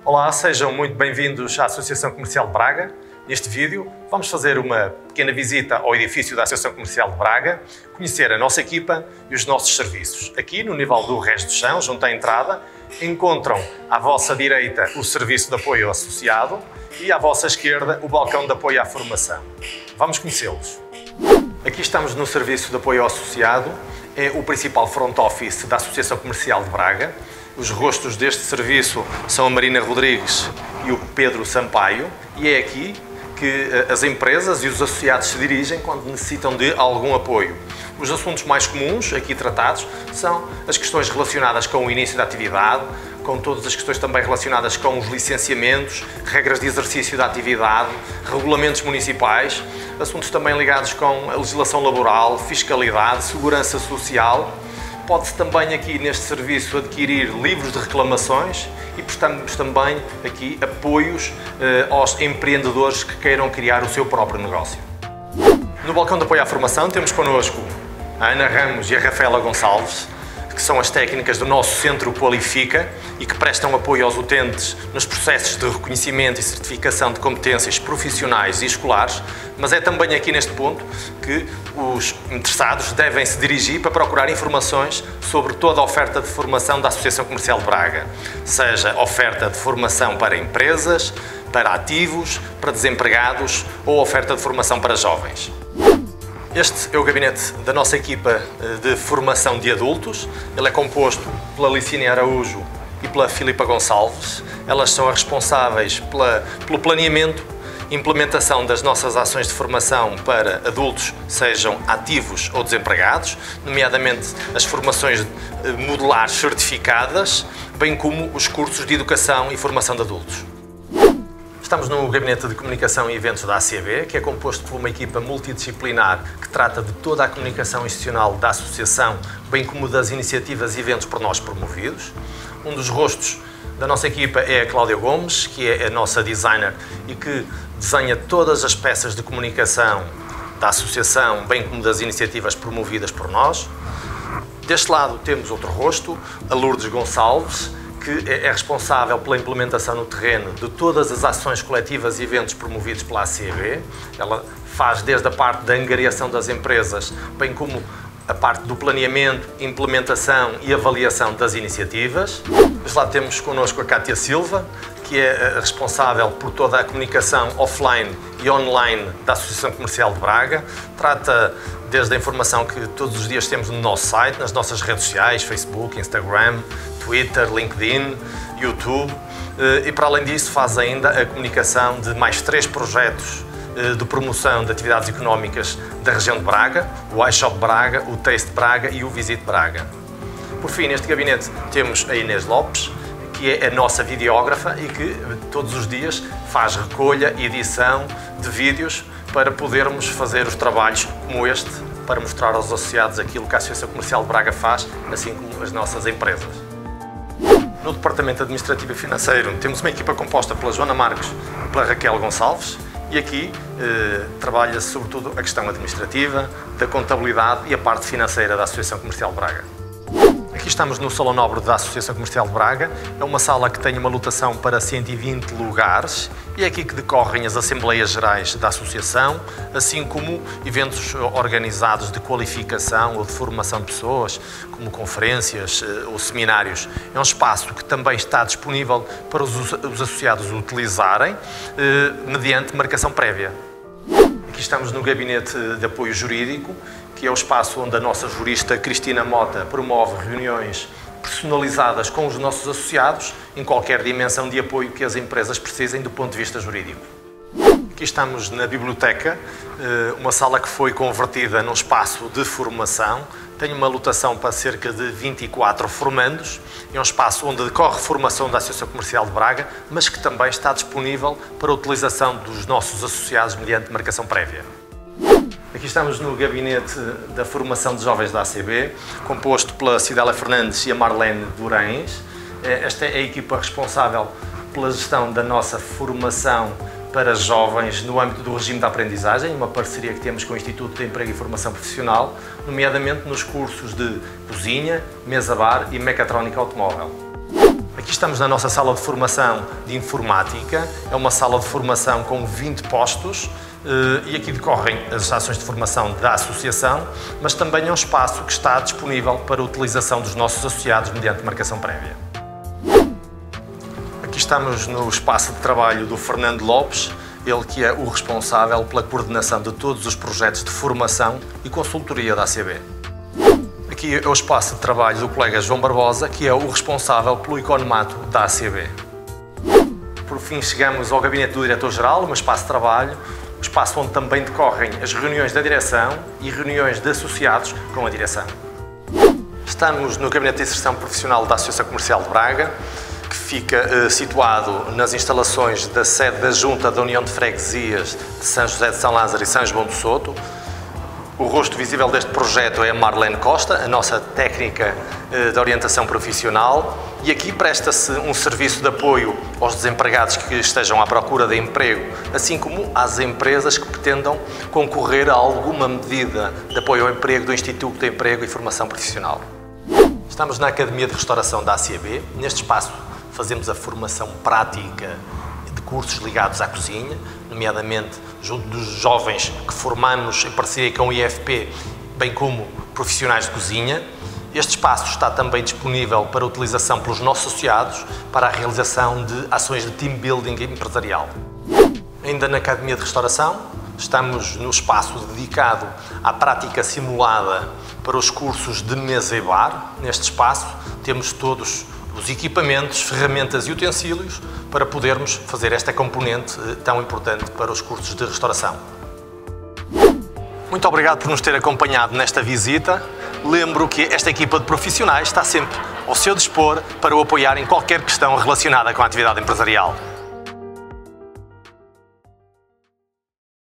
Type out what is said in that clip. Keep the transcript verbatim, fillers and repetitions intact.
Olá, sejam muito bem-vindos à Associação Comercial de Braga. Neste vídeo vamos fazer uma pequena visita ao edifício da Associação Comercial de Braga, conhecer a nossa equipa e os nossos serviços. Aqui, no nível do resto do chão, junto à entrada, encontram à vossa direita o Serviço de Apoio ao Associado e à vossa esquerda o Balcão de Apoio à Formação. Vamos conhecê-los. Aqui estamos no Serviço de Apoio ao Associado, é o principal front office da Associação Comercial de Braga. Os rostos deste serviço são a Marina Rodrigues e o Pedro Sampaio, e é aqui que as empresas e os associados se dirigem quando necessitam de algum apoio. Os assuntos mais comuns aqui tratados são as questões relacionadas com o início da atividade, com todas as questões também relacionadas com os licenciamentos, regras de exercício da atividade, regulamentos municipais, assuntos também ligados com a legislação laboral, fiscalidade, segurança social. Pode-se também aqui neste serviço adquirir livros de reclamações e prestamos também aqui apoios eh, aos empreendedores que queiram criar o seu próprio negócio. No Balcão de Apoio à Formação temos connosco a Ana Ramos e a Rafaela Gonçalves, que são as técnicas do nosso Centro Qualifica e que prestam apoio aos utentes nos processos de reconhecimento e certificação de competências profissionais e escolares, mas é também aqui neste ponto que os interessados devem se dirigir para procurar informações sobre toda a oferta de formação da Associação Comercial de Braga, seja oferta de formação para empresas, para ativos, para desempregados ou oferta de formação para jovens. Este é o gabinete da nossa equipa de formação de adultos. Ele é composto pela Licínia Araújo e pela Filipa Gonçalves. Elas são as responsáveis pela, pelo planeamento e implementação das nossas ações de formação para adultos, sejam ativos ou desempregados, nomeadamente as formações modulares certificadas, bem como os cursos de educação e formação de adultos. Estamos no Gabinete de Comunicação e Eventos da A C B, que é composto por uma equipa multidisciplinar que trata de toda a comunicação institucional da Associação, bem como das iniciativas e eventos por nós promovidos. Um dos rostos da nossa equipa é a Cláudia Gomes, que é a nossa designer e que desenha todas as peças de comunicação da Associação, bem como das iniciativas promovidas por nós. Deste lado temos outro rosto, a Lourdes Gonçalves, que é responsável pela implementação no terreno de todas as ações coletivas e eventos promovidos pela A C B. Ela faz desde a parte da angariação das empresas, bem como a parte do planeamento, implementação e avaliação das iniciativas. Deste lado temos connosco a Cátia Silva, que é a responsável por toda a comunicação offline e online da Associação Comercial de Braga. Trata desde a informação que todos os dias temos no nosso site, nas nossas redes sociais, Facebook, Instagram, Twitter, LinkedIn, YouTube, e para além disso faz ainda a comunicação de mais três projetos de promoção de atividades económicas da região de Braga, o iShop Braga, o Taste Braga e o Visit Braga. Por fim, neste gabinete temos a Inês Lopes, que é a nossa videógrafa e que todos os dias faz recolha e edição de vídeos para podermos fazer os trabalhos como este, para mostrar aos associados aquilo que a Associação Comercial de Braga faz, assim como as nossas empresas. No Departamento Administrativo e Financeiro temos uma equipa composta pela Joana Marques e pela Raquel Gonçalves e aqui eh, trabalha-se sobretudo a questão administrativa, da contabilidade e a parte financeira da Associação Comercial de Braga. Aqui estamos no Salão Nobre da Associação Comercial de Braga. É uma sala que tem uma lotação para cento e vinte lugares e é aqui que decorrem as Assembleias Gerais da Associação, assim como eventos organizados de qualificação ou de formação de pessoas, como conferências ou seminários. É um espaço que também está disponível para os, os associados utilizarem eh, mediante marcação prévia. Aqui estamos no Gabinete de Apoio Jurídico, que é o espaço onde a nossa jurista Cristina Mota promove reuniões personalizadas com os nossos associados em qualquer dimensão de apoio que as empresas precisem do ponto de vista jurídico. Aqui estamos na biblioteca, uma sala que foi convertida num espaço de formação. Tem uma lotação para cerca de vinte e quatro formandos. É um espaço onde decorre formação da Associação Comercial de Braga, mas que também está disponível para a utilização dos nossos associados mediante marcação prévia. Aqui estamos no Gabinete da Formação de Jovens da A C B, composto pela Cidália Fernandes e a Marlene Durães. Esta é a equipa responsável pela gestão da nossa formação para jovens no âmbito do regime de aprendizagem, uma parceria que temos com o Instituto de Emprego e Formação Profissional, nomeadamente nos cursos de cozinha, mesa bar e mecatrónica automóvel. Aqui estamos na nossa sala de formação de informática. É uma sala de formação com vinte postos e aqui decorrem as ações de formação da associação, mas também é um espaço que está disponível para a utilização dos nossos associados mediante marcação prévia. Aqui estamos no espaço de trabalho do Fernando Lopes, ele que é o responsável pela coordenação de todos os projetos de formação e consultoria da A C B. Aqui é o espaço de trabalho do colega João Barbosa, que é o responsável pelo economato da A C B. Por fim, chegamos ao gabinete do diretor-geral, um espaço de trabalho, um espaço onde também decorrem as reuniões da direção e reuniões de associados com a direção. Estamos no gabinete de inserção profissional da Associação Comercial de Braga, que fica uh, situado nas instalações da sede da Junta da União de Freguesias de São José de São Lázaro e São João do Soto. O rosto visível deste projeto é a Marlene Costa, a nossa técnica uh, de orientação profissional, e aqui presta-se um serviço de apoio aos desempregados que estejam à procura de emprego, assim como às empresas que pretendam concorrer a alguma medida de apoio ao emprego do Instituto de Emprego e Formação Profissional. Estamos na Academia de Restauração da A C B. Neste espaço fazemos a formação prática de cursos ligados à cozinha, nomeadamente junto dos jovens que formamos em parceria com o I F P, bem como profissionais de cozinha. Este espaço está também disponível para utilização pelos nossos associados para a realização de ações de team building empresarial. Ainda na Academia de Restauração, estamos no espaço dedicado à prática simulada para os cursos de mesa e bar. Neste espaço temos todos os equipamentos, ferramentas e utensílios para podermos fazer esta componente tão importante para os cursos de restauração. Muito obrigado por nos ter acompanhado nesta visita. Lembro que esta equipa de profissionais está sempre ao seu dispor para o apoiar em qualquer questão relacionada com a atividade empresarial.